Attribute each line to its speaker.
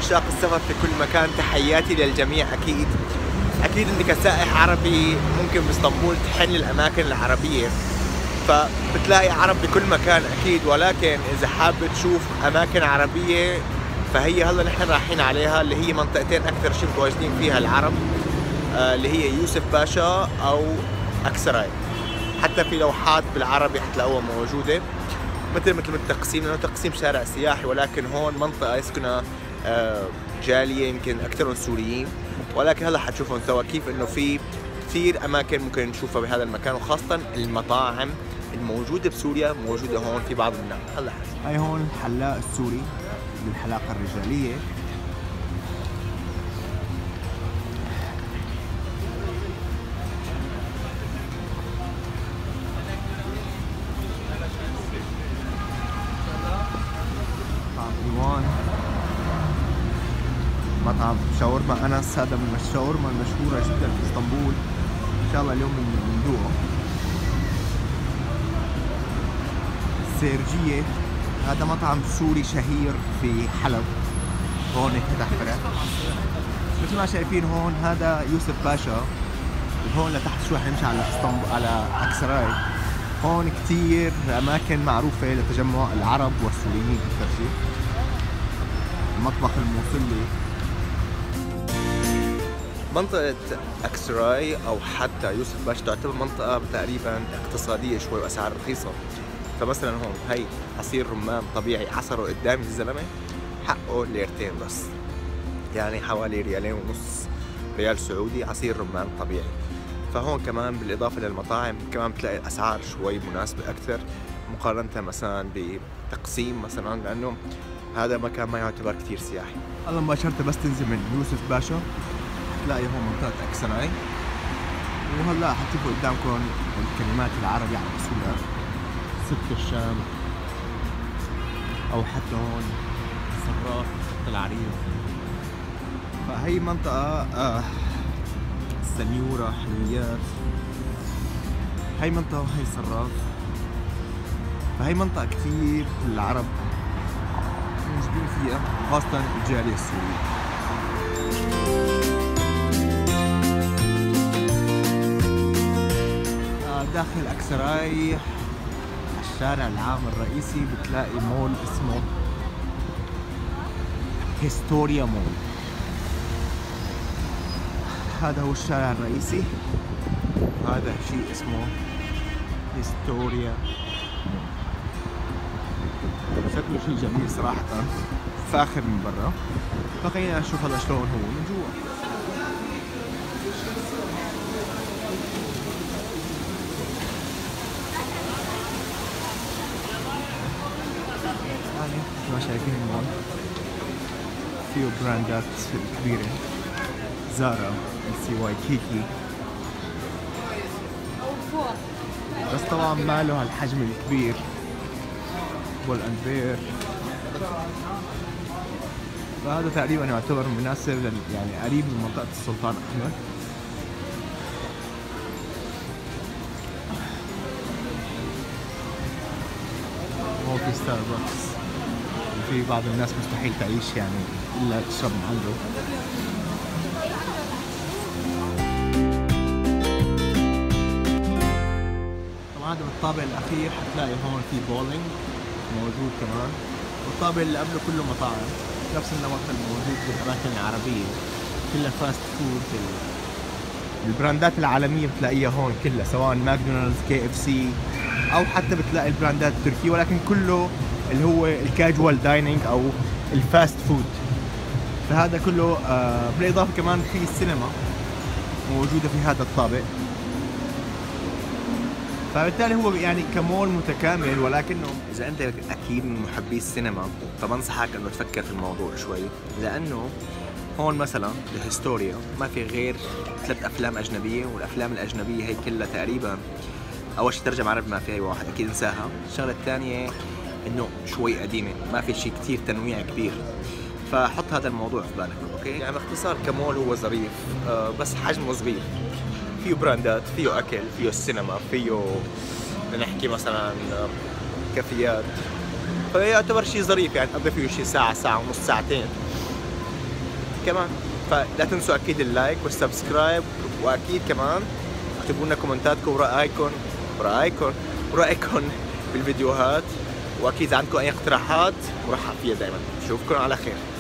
Speaker 1: عشاق السفر في كل مكان، تحياتي للجميع. أكيد أنت كسائح عربي ممكن باسطنبول تحن للأماكن العربية، فبتلاقي عرب بكل مكان أكيد، ولكن إذا حابب تشوف أماكن عربية فهي هلا نحن رايحين عليها، اللي هي منطقتين أكثر شيء متواجدين فيها العرب، اللي هي يوسف باشا أو أكسراي. حتى في لوحات بالعربي حتلاقوها موجودة مثل التقسيم، لأنه تقسيم شارع سياحي، ولكن هون منطقة يسكنها جالية يمكن أكثرهم سوريين، ولكن هلا حتشوفون سوا كيف إنه في كثير أماكن ممكن نشوفها بهذا المكان، وخاصة المطاعم الموجودة بسوريا موجودة هون في بعض منها. هلا
Speaker 2: هاي هون الحلاق السوري للحلاقة الرجالية. مطعم شاورما أنس، هذا من الشاورما المشهورة جدا في اسطنبول، إن شاء الله اليوم بندوقه. سيرجية، هذا مطعم سوري شهير في حلب، هون انفتح فرع. مثل ما شايفين هون هذا يوسف باشا، وهون لتحت شوي حنمشي على اسطنبول على أكسراي. هون كتير أماكن معروفة لتجمع العرب والسوريين أكثر شيء. المطبخ الموصلي.
Speaker 1: منطقة أكسراي أو حتى يوسف باشا تعتبر منطقة تقريبا اقتصادية شوي وأسعار رخيصة. فمثلا هون هي عصير رمان طبيعي عصره قدامي الزلمة حقه ليرتين بس، يعني حوالي ريالين ونص، ريال سعودي عصير رمان طبيعي. فهون كمان بالإضافة للمطاعم كمان بتلاقي الأسعار شوي مناسبة أكثر مقارنة مثلا بتقسيم مثلا، لأنه هذا مكان ما يعتبر كثير سياحي.
Speaker 2: هلا مباشرة بس تنزل من يوسف باشا تلاقي هون منطقة أكسراي، وهلا حتشوفوا قدامكم الكلمات العربي على أصولها، سكة الشام، أو حتى هون صراف العريض. فهي منطقة سنيورة حلويات، هي منطقة وهي صراف. فهي منطقة كثير العرب موجودين فيها، خاصة الجالية السورية. داخل أكسراي الشارع العام الرئيسي بتلاقي مول اسمه هيستوريا مول. هذا هو الشارع الرئيسي، وهذا شيء اسمه هيستوريا مول. شكله شيء جميل صراحة، فاخر من برا. فخلينا نشوف هذا شلون هو من جوا. ما شايفين هون فيه براندات كبيرة، زارا، سي واي كيكي، بس طبعا ما له هالحجم الكبير. بول اند بير. فهذا تقريبا يعتبر مناسب يعني قريب من منطقة السلطان أحمد. هو في ستاربكس، في بعض الناس مستحيل تعيش يعني إلا تشرب من عنده. طبعا هذا بالطابق الأخير حتلاقي هون في بولينج موجود كمان، والطابق اللي قبله كله مطاعم، نفس النمط الموجود بالأماكن العربية، كلها فاست فود. البراندات العالمية بتلاقيها هون كلها، سواء ماكدونالدز، كي اف سي، أو حتى بتلاقي البراندات التركية، ولكن كله اللي هو الكاجوال دايننج او الفاست فود. فهذا كله بالاضافه كمان في السينما موجوده في هذا الطابق. فبالتالي هو يعني كمول متكامل. ولكنه
Speaker 1: اذا انت اكيد من محبي السينما فبنصحك انه تفكر في الموضوع شوي، لانه هون مثلا الهيستوريا ما في غير 3 افلام اجنبيه، والافلام الاجنبيه هي كلها تقريبا اول شيء ترجم عربي ما في اي واحد اكيد انساها. الشغله الثانيه انه شوي قديمه، ما في شيء كثير تنويع كبير. فحط هذا الموضوع في بالك، اوكي؟ يعني باختصار كمول هو ظريف، بس حجمه صغير، فيه براندات، فيه اكل، فيه السينما، فيه نحكي مثلا كافيات. فيعتبر شيء ظريف يعني تقضي فيه شيء ساعه، ساعه ونص، ساعتين. كمان. فلا تنسوا اكيد اللايك والسبسكرايب، واكيد كمان اكتبوا لنا كومنتاتكم ورأيكم بالفيديوهات، واكيد عندكم اي اقتراحات مرحب فيها دائما. اشوفكم على خير.